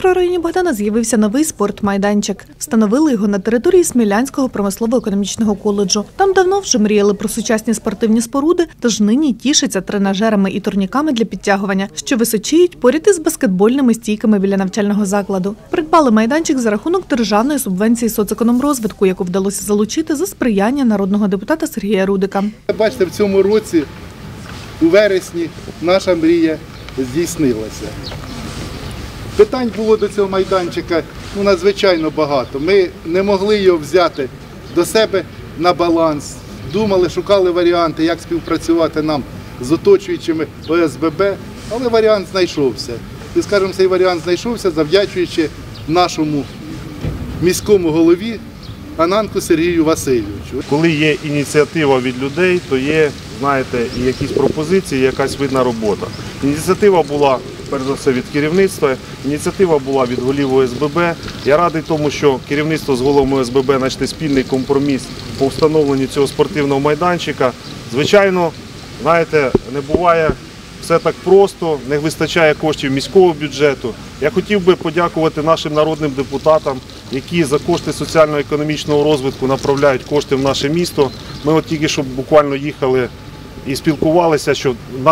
мікрорайоні Богдана з'явився новий спортмайданчик. Встановили його на території Смілянського промислово-економічного коледжу. Там давно вже мріяли про сучасні спортивні споруди, тож нині тішаться тренажерами і турніками для підтягування, що височіють поряд із баскетбольними стійками біля навчального закладу. Придбали майданчик за рахунок державної субвенції соцекономрозвитку, яку вдалося залучити за сприяння народного депутата Сергія Рудика. Бачите, в цьому році, у вересні, наша мрія здійснилася. Питань було до цього майданчика надзвичайно багато. Ми не могли його взяти до себе на баланс. Думали, шукали варіанти, як співпрацювати нам з оточуючими ОСББ, але варіант знайшовся. І, скажімо, цей варіант знайшовся, завдячуючи нашому міському голові Ананку Сергію Васильовичу. Коли є ініціатива від людей, то є, знаєте, і якісь пропозиції, якась видна робота. Ініціатива була, перш за все, від керівництва, ініціатива була від голів ОСББ. Я радий тому, що керівництво з головами ОСББ знайшли спільний компроміс по встановленню цього спортивного майданчика. Звичайно, знаєте, не буває все так просто, не вистачає коштів міського бюджету. Я хотів би подякувати нашим народним депутатам, які за кошти соціально-економічного розвитку направляють кошти в наше місто. Ми от тільки що буквально їхали і спілкувалися, що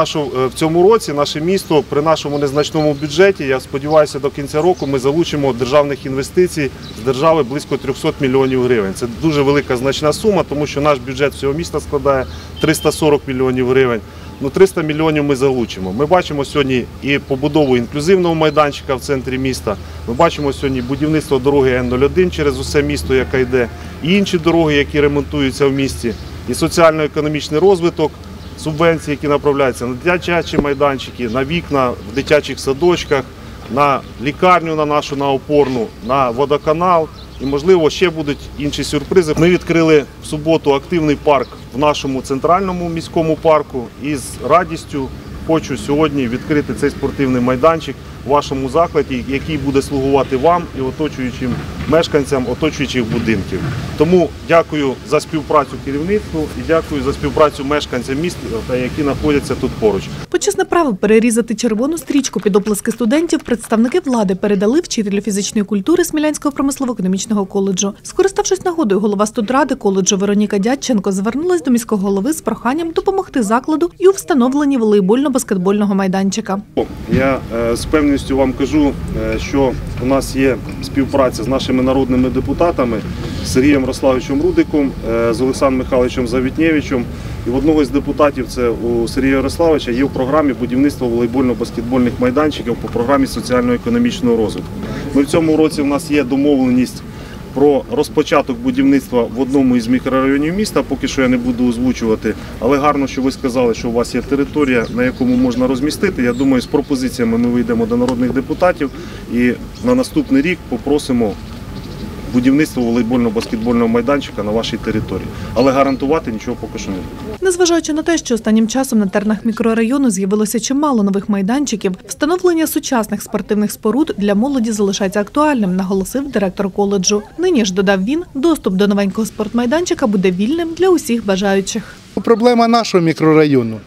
в цьому році наше місто при нашому незначному бюджеті, я сподіваюся, до кінця року ми залучимо державних інвестицій з держави близько 300 мільйонів гривень. Це дуже велика значна сума, тому що наш бюджет всього міста складає 340 мільйонів гривень. 300 мільйонів ми залучимо. Ми бачимо сьогодні і побудову інклюзивного майданчика в центрі міста, ми бачимо сьогодні будівництво дороги Н-01 через усе місто, яка йде, і інші дороги, які ремонтуються в місті, і соціально-економічний розвиток, субвенції, які направляються на дитячі майданчики, на вікна в дитячих садочках, на лікарню на нашу, на опорну, на водоканал. І, можливо, ще будуть інші сюрпризи. Ми відкрили в суботу активний парк в нашому центральному міському парку і з радістю хочу сьогодні відкрити цей спортивний майданчик в вашому закладі, який буде слугувати вам і оточуючим мешканцям оточуючих будинків. Тому дякую за співпрацю керівництву і дякую за співпрацю мешканцям міста, які знаходяться тут поруч. Почесне право перерізати червону стрічку під оплески студентів представники влади передали вчителю фізичної культури Смілянського промислово-економічного коледжу. Скориставшись нагодою, голова студради коледжу Вероніка Дядченко звернулась до міського голови з проханням допомогти закладу і у встановленні волейбольно-баскетбольного майданчика. Я з певністю вам кажу, що у нас є співпраця з нашими народними депутатами, з Сергієм Рославовичем Рудиком, з Олександром Михайловичем Завітнєвичем. І в одного з депутатів, це у Сергія Рославовича, є в програмі будівництва волейбольно-баскетбольних майданчиків по програмі соціально-економічного розвитку. В цьому році у нас є домовленість про розпочаток будівництва в одному із мікрорайонів міста, поки що я не буду озвучувати, але гарно, що ви сказали, що у вас є територія, на якому можна розмістити. Я думаю, з пропозиціями ми вийдемо до народних депутатів і на наступний рік попросимо будівництво волейбольно-баскетбольного майданчика на вашій території. Але гарантувати нічого поки що не буде. Незважаючи на те, що останнім часом на теренах мікрорайону з'явилося чимало нових майданчиків, встановлення сучасних спортивних споруд для молоді залишається актуальним, наголосив директор коледжу. Нині ж, додав він, доступ до новенького спортмайданчика буде вільним для усіх бажаючих. Проблема нашого мікрорайону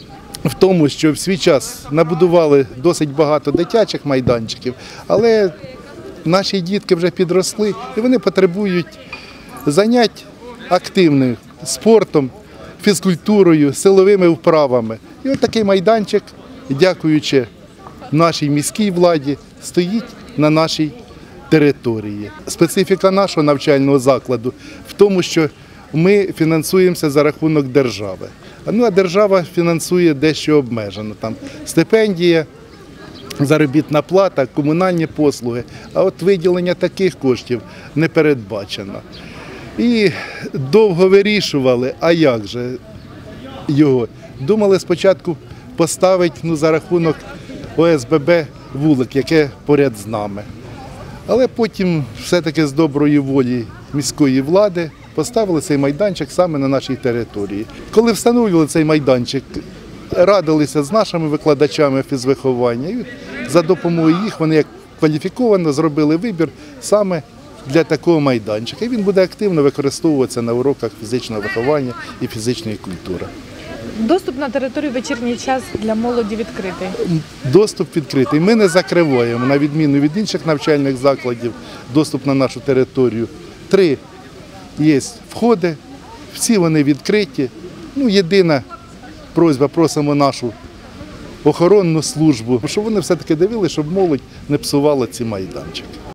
в тому, що в свій час набудували досить багато дитячих майданчиків, але наші дітки вже підросли і вони потребують занять активним спортом, фізкультурою, силовими вправами. І от такий майданчик, дякуючи нашій міській владі, стоїть на нашій території. Специфіка нашого навчального закладу в тому, що ми фінансуємося за рахунок держави. А держава фінансує дещо обмежено. Там стипендія, заробітна плата, комунальні послуги, а от виділення таких коштів не передбачено. І довго вирішували, а як же його. Думали спочатку поставити за рахунок ОСББ вулик, яке поряд з нами. Але потім все-таки з доброї волі міської влади поставили цей майданчик саме на нашій території. Коли встановлювали цей майданчик, радилися з нашими викладачами фізвиховання. І за допомогою їх вони як кваліфіковано зробили вибір саме для такого майданчика. І він буде активно використовуватися на уроках фізичного виховання і фізичної культури. Доступ на територію в вечірній час для молоді відкритий. Доступ відкритий. Ми не закриваємо, на відміну від інших навчальних закладів, доступ на нашу територію. 3 є входи, всі вони відкриті. Єдина просьба, просимо нашу охоронну службу, щоб вони все-таки дивилися, щоб молодь не псувала ці майданчики.